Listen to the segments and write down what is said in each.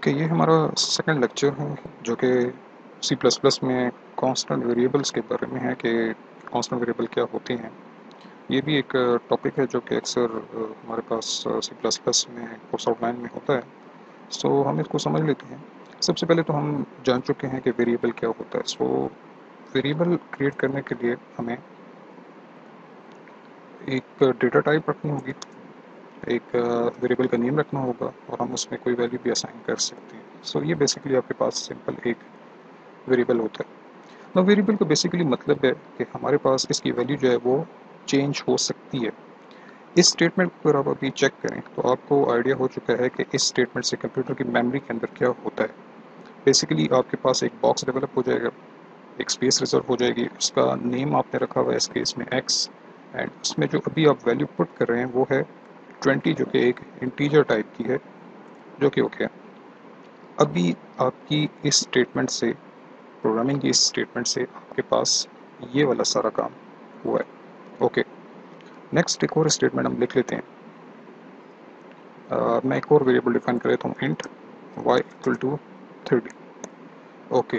Okay, ये हमारा second lecture है जो कि सी प्लस प्लस में कांस्टेंट वेरिएबल्स के बारे में है कि कांस्टेंट वेरिएबल क्या होते हैं। ये भी एक टॉपिक है जो कि अक्सर हमारे पास सी प्लस प्लस में कोर्स आउटलाइन में होता है। सो हम इसको समझ लेते हैं। सबसे पहले तो हम जान चुके हैं कि वेरिएबल क्या होता है। सो वेरिएबल क्रिएट करने के लिए हमें एक डेटा टाइप रखनी होगी, एक वेरिएबल का नेम रखना होगा और हम उसमें कोई वैल्यू भी असाइन कर सकते हैं। सो ये बेसिकली आपके पास सिंपल एक वेरिएबल होता है। ना वेरिएबल का बेसिकली मतलब है कि हमारे पास इसकी वैल्यू जो है वो चेंज हो सकती है। इस स्टेटमेंट को अगर आप अभी चेक करें तो आपको आइडिया हो चुका है कि इस स्टेटमेंट से कंप्यूटर की मेमोरी के अंदर क्या होता है। बेसिकली आपके पास एक बॉक्स डेवलप हो जाएगा, एक स्पेस रिजर्व हो जाएगी, उसका नेम आपने रखा हुआ है इस केस में एक्स, एंड उसमें जो अभी आप वैल्यू पुट कर रहे हैं वो है 20, जो कि एक इंटीजर टाइप की है, जो कि ओके है। अभी आपकी इस स्टेटमेंट से, प्रोग्रामिंग की इस स्टेटमेंट से आपके पास ये वाला सारा काम हुआ है। ओके, नेक्स्ट एक और स्टेटमेंट हम लिख लेते हैं। मैं एक और वेरिएबल डिफाइन कर लेता हूँ, int y equal to 30। Okay,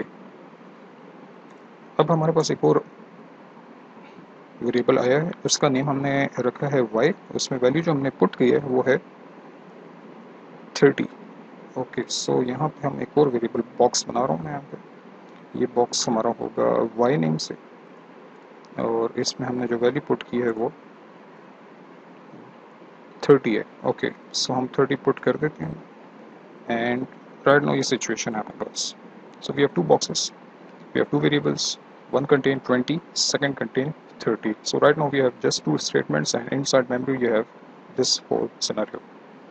अब हमारे पास एक और वेरिएबल आया है, उसका नेम हमने रखा है y, उसमें वैल्यू जो हमने पुट की है वो है 30। ओके, सो यहाँ पे हम एक और वेरिएबल बॉक्स बना रहा हूँ मैं यहाँ पे। ये बॉक्स हमारा होगा y नेम से और इसमें हमने जो वैल्यू पुट की है वो 30 है। ओके, सो हम 30 पुट कर देते हैं एंड राइट नाउ ये सिचुएशन है हमारे पास। So we have two boxes, we have two variables, one contain 20, second contain 30. So right now we have just two statements and inside memory you have this whole scenario.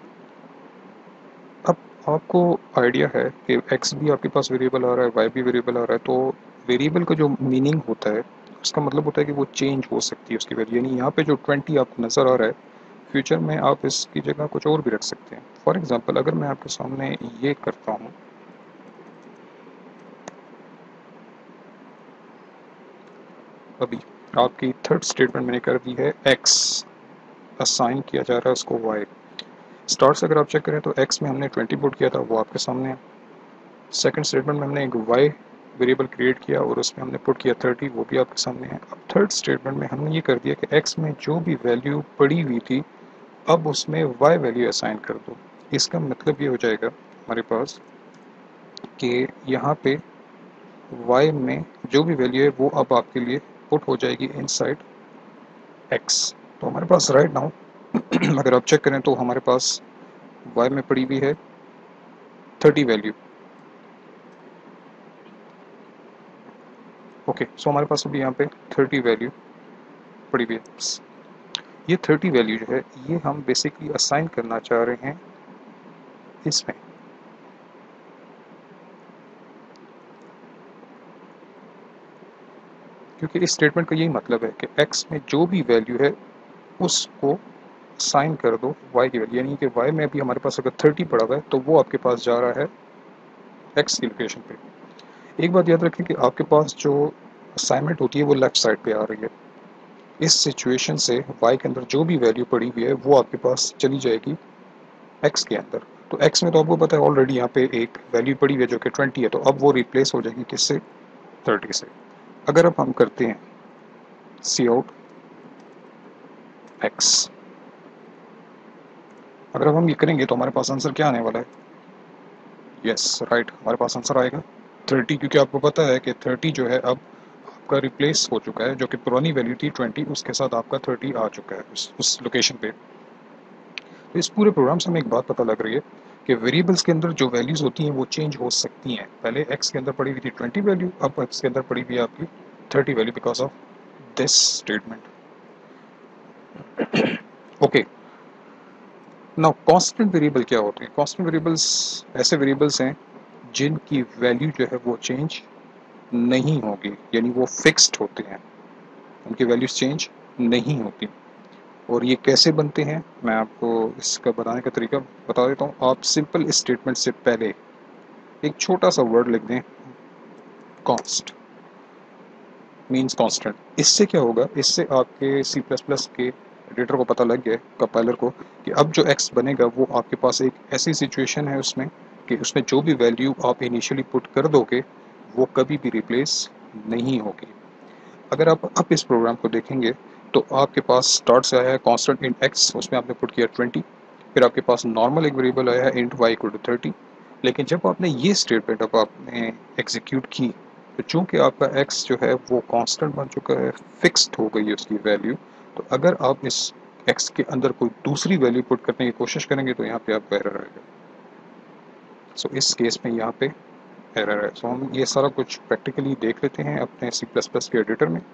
अब आपको idea है कि x भी आपके पास variable आ रहा है, y भी variable आ रहा है, तो वेरिएबल का जो मीनिंग होता है उसका मतलब होता है कि वो चेंज हो सकती है उसकी वैल्यू। यानी यहाँ पे जो 20 आपको नज़र आ रहा है, फ्यूचर में आप इसकी जगह कुछ और भी रख सकते हैं। फॉर एग्जांपल अगर मैं आपके सामने ये करता हूँ, अभी आपकी थर्ड स्टेटमेंट मैंने कर दी है x, असाइन किया जा रहा है उसको y। स्टार्ट से अगर आप चेक करें तो x में हमने 20 पुट किया था, वो आपके सामने है। सेकंड स्टेटमेंट में हमने एक y वेरिएबल क्रिएट किया और उसमें हमने पुट किया 30, वो भी आपके सामने है। अब थर्ड स्टेटमेंट में हमने ये कर दिया कि x में जो भी वैल्यू पड़ी हुई थी अब उसमें y वैल्यू असाइन कर दो। इसका मतलब ये हो जाएगा हमारे पास कि यहाँ पे y में जो भी वैल्यू है वो अब आपके लिए पुट हो जाएगी इनसाइड x। तो हमारे पास राइट नाउ अगर आप चेक करें तो हमारे पास y में पड़ी हुई है 30 वैल्यू। ओके, सो हमारे पास अभी यहाँ पे 30 वैल्यू पड़ी हुई है। ये 30 वैल्यू जो है ये हम बेसिकली असाइन करना चाह रहे हैं इसमें। क्योंकि इस स्टेटमेंट का यही मतलब है कि x में जो भी वैल्यू है उसको साइन कर दो y की वैल्यू, यानी कि y में अभी हमारे पास अगर 30 पड़ा हुआ है तो वो आपके पास जा रहा है x की लोकेशन पे। एक बात याद रखें कि आपके पास जो असाइनमेंट होती है वो लेफ्ट साइड पे आ रही है। इस सिचुएशन से y के अंदर जो भी वैल्यू पड़ी हुई है वो आपके पास चली जाएगी x के अंदर। तो x में तो आपको पता है ऑलरेडी यहाँ पे एक वैल्यू पड़ी हुई है जो कि 20 है, तो अब वो रिप्लेस हो जाएगी किससे, 30 से। अगर अब हम करते हैं सी आउट x, अगर अब हम ये करेंगे तो हमारे पास आंसर क्या आने वाला है, यस राइट, हमारे पास आंसर आएगा 30, क्योंकि आपको पता है कि 30 जो है अब आपका रिप्लेस हो चुका है, जो कि पुरानी वैल्यू थी 20 उसके साथ आपका 30 आ चुका है उस लोकेशन पे। तो इस पूरे प्रोग्राम से हमें एक बात पता लग रही है कि वेरिएबल्स के अंदर जो वैल्यूज़ होती हैं वो चेंज हो सकती हैं। पहले x के अंदर पड़ी हुई थी 20 वैल्यू, अब x के अंदर पड़ी हुई है आपकी 30 value because of this statement. Okay, now constant variable क्या होते हैं। कांस्टेंट वेरिएबल्स ऐसे वेरिएबल्स हैं जिनकी वैल्यू जो है वो चेंज नहीं होगी, यानी वो फिक्स्ड होते हैं, उनकी वैल्यूज चेंज नहीं होती। और ये कैसे बनते हैं मैं आपको इसका बताने का तरीका बता देता हूँ। आप सिंपल इस स्टेटमेंट से पहले एक छोटा सा वर्ड लिख दें, कॉन्स्ट मीन्स कांस्टेंट। इससे क्या होगा, इससे आपके सी प्लस प्लस के एडिटर को पता लग गया, कंपाइलर को, कि अब जो एक्स बनेगा वो आपके पास एक ऐसी सिचुएशन है उसमें कि उसमें जो भी वैल्यू आप इनिशियली पुट कर दोगे वो कभी भी रिप्लेस नहीं होगी। अगर आप इस प्रोग्राम को देखेंगे तो आपके पास स्टार्ट से आया है कांस्टेंट इंट एक्स, उसमें आपने पुट किया 20, फिर आपके पास नॉर्मल एक वेरिएबल आया है इंट वाई इक्वल टू 30। लेकिन जब आपने ये स्टेटमेंट अब आपने एग्जीक्यूट की तो चूंकि आपका एक्स जो है वो कांस्टेंट बन चुका है, फिक्स्ड हो गई है उसकी वैल्यू, तो अगर आप इस एक्स के अंदर कोई दूसरी वैल्यू पुट करने की कोशिश करेंगे तो यहाँ पे आपको एरर आएगा। सो इस केस में यहाँ पे एरर है। सो हम ये सारा कुछ प्रैक्टिकली देख लेते हैं अपने सी प्लस प्लस के एडिटर में।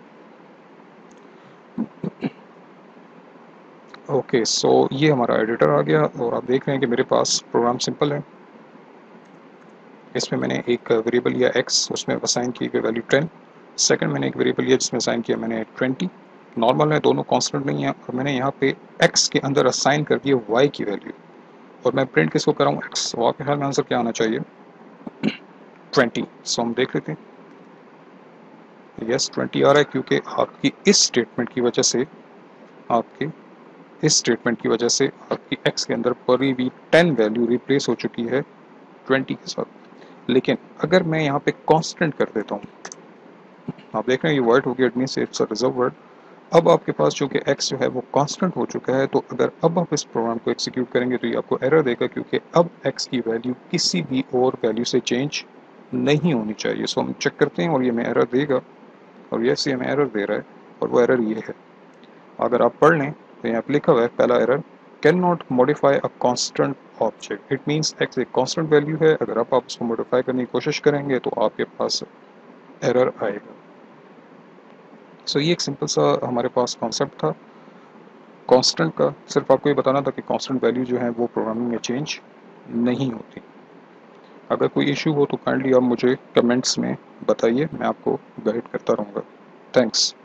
ओके, सो ये हमारा एडिटर आ गया और आप देख रहे हैं कि मेरे पास प्रोग्राम सिंपल है। इसमें मैंने एक वेरिएबल लिया x, उसमें असाइन की गई वैल्यू 10। सेकंड मैंने एक वेरिएबल लिया जिसमें असाइन किया मैंने 20। नॉर्मल है, दोनों कांस्टेंट नहीं है, और मैंने यहाँ पे x के अंदर असाइन कर दिया y की वैल्यू, और मैं प्रिंट किसको कर रहा हूँ x। तो आपके ख्याल में आंसर क्या आना चाहिए? 20। सो हम देख लेते हैं। यस, 20 आ रहा है क्योंकि आपकी इस स्टेटमेंट की वजह से आपके इस स्टेटमेंट की वजह से आपकी x के अंदर पूरी भी 10 वैल्यू रिप्लेस हो चुकी है 20 के साथ। लेकिन अगर मैं यहाँ पे कांस्टेंट कर देता हूँ, आप देख रहे हैं ये वर्ड हो गया, it means it's a reserve word. अब आपके पास जो कि x जो है वो कांस्टेंट हो चुका है, तो अगर अब आप इस प्रोग्राम को एग्जीक्यूट करेंगे तो ये आपको एरर देगा क्योंकि अब x की वैल्यू किसी भी और वैल्यू से चेंज नहीं होनी चाहिए। सो हम चेक करते हैं और ये हमें एरर देगा, और यस ये हमें एरर दे रहा है, और वो एरर ये है। अगर आप पढ़ लें तो यहाँ पे लिखा हुआ है पहला error, can not modify a constant object. It means x एक कांस्टेंट वैल्यू है, अगर आप उसको मॉडिफाई करने की कोशिश करेंगे तो आपके पास एरर आएगा। सो ये एक सिंपल सा हमारे पास कॉन्सेप्ट था कांस्टेंट का। सिर्फ आपको ये बताना था कि कांस्टेंट वैल्यू जो है वो प्रोग्रामिंग में चेंज नहीं होती। अगर कोई इशू हो तो काइंडली आप मुझे कमेंट्स में बताइए, मैं आपको गाइड करता रहूँगा। थैंक्स।